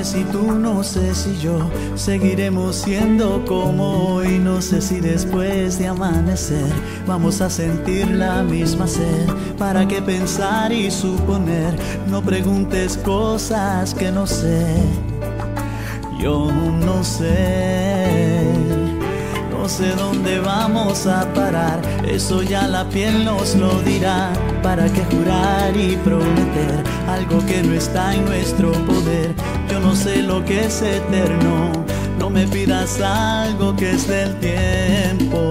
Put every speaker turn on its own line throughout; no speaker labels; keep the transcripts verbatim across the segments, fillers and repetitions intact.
Si tú, no sé si yo seguiremos siendo como hoy. No sé si después de amanecer vamos a sentir la misma sed. ¿Para qué pensar y suponer? No preguntes cosas que no sé. Yo no sé, no sé dónde vamos a parar. Eso ya la piel nos lo dirá. ¿Para qué jurar y prometer algo que no está en nuestro poder? Yo no sé lo que es eterno. No me pidas algo que es del tiempo.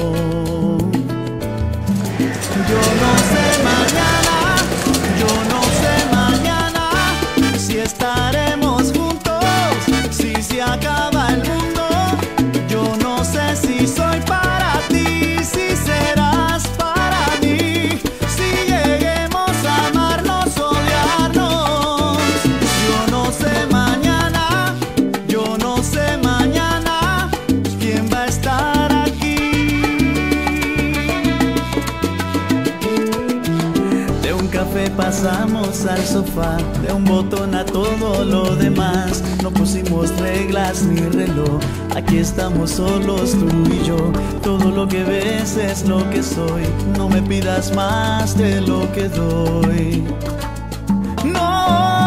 Yo no sé mañana, yo no sé mañana si estaremos juntos, si se acaba el mundo. Yo no sé si soy para ti, si serás para mí, si lleguemos a amarnos, odiarnos. Yo no sé mañana, yo no sé mañana quién va a estar aquí. De un café pasamos al sofá, de un botón a todo lo demás. No pusimos reglas ni reloj, aquí estamos solos tú y yo. Todo lo que ves es lo que soy, no me pidas más de lo que doy. No.